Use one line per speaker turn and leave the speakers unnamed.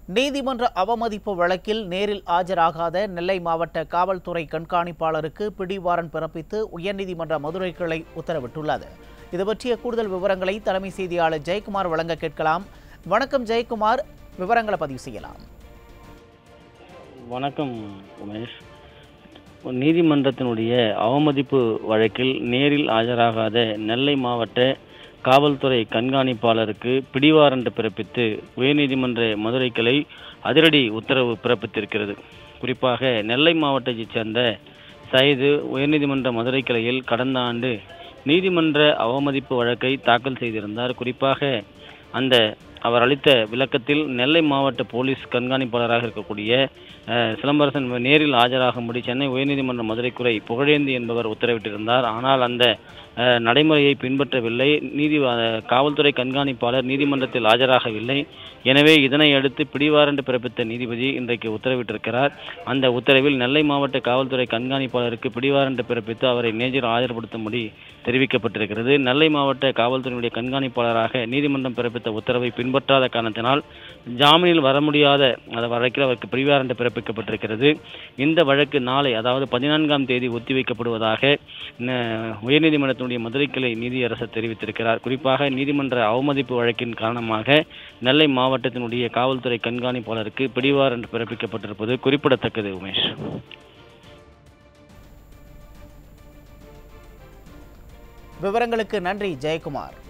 நீதிமன்ற அவமதிப்பு வழக்கில் நேரில் ஆஜராகாத நெல்லை மாவட்ட காவல்துறை கண்காணிப்பாளருக்கு பிடிவாரண்ட் பிறப்பித்து உயர்நீதிமன்ற மதுரை கிளை உத்தரவிட்டுள்ளது. இது பற்றிய கூடுதல் விவரங்களை தலைமை செய்தியாளர் ஜெயக்குமார் வழங்க கேட்கலாம். வணக்கம் ஜெயக்குமார், விவரங்களை பதிவு செய்யலாம்.
வணக்கம் உமேஷ். நீதிமன்றத்தினுடைய அவமதிப்பு வழக்கில் நேரில் ஆஜராகாத நெல்லை மாவட்ட காவல்துறை கண்காணிப்பாளருக்கு பிடிவாரண்ட் பிறப்பித்து உயர்நீதிமன்ற மதுரை கிளை அதிரடி உத்தரவு பிறப்பித்திருக்கிறது. குறிப்பாக நெல்லை மாவட்டத்தைச் சேர்ந்த சையது உயர்நீதிமன்ற மதுரை கிளையில் கடந்த ஆண்டு நீதிமன்ற அவமதிப்பு வழக்கை தாக்கல் செய்திருந்தார். குறிப்பாக அவர் அளித்த விளக்கத்தில் நெல்லை மாவட்ட போலீஸ் கண்காணிப்பாளராக இருக்கக்கூடிய சிலம்பரசன் நேரில் ஆஜராகும்படி சென்னை உயர்நீதிமன்ற மதுரை கிளை புகழேந்தி என்பவர் உத்தரவிட்டிருந்தார். ஆனால் அந்த நடைமுறையை பின்பற்றவில்லை. காவல்துறை கண்காணிப்பாளர் நீதிமன்றத்தில் ஆஜராகவில்லை. எனவே இதனை அடுத்து பிடிவாரண்ட் பிறப்பித்த நீதிபதி இன்றைக்கு உத்தரவிட்டிருக்கிறார். அந்த உத்தரவில் நெல்லை மாவட்ட காவல்துறை கண்காணிப்பாளருக்கு பிடிவாரண்ட் பிறப்பித்து அவரை நேரில் ஆஜர்படுத்தும்படி தெரிவிக்கப்பட்டிருக்கிறது. நெல்லை மாவட்ட காவல்துறையினுடைய கண்காணிப்பாளராக நீதிமன்றம் பிறப்பித்த உத்தரவை பின்பற்றாத காரணத்தினால் ஜாமீனில் வர முடியாத வழக்கில் அவருக்கு பிடிவாரண்ட் பிறப்பிக்கப்பட்டிருக்கிறது. இந்த வழக்கு நாளை, அதாவது 14ஆம் தேதி ஒத்திவைக்கப்படுவதாக உயர்நீதிமன்றத்தினுடைய மதுரை கிளை நீதியரசர் தெரிவித்திருக்கிறார். குறிப்பாக நீதிமன்ற அவமதிப்பு வழக்கின் காரணமாக நெல்லை மாவட்டத்தினுடைய காவல்துறை கண்காணிப்பாளருக்கு பிடிவாரண்ட் பிறப்பிக்கப்பட்டிருப்பது குறிப்பிடத்தக்கது. உமேஷ்,
விவரங்களுக்கு நன்றி ஜெயக்குமார்.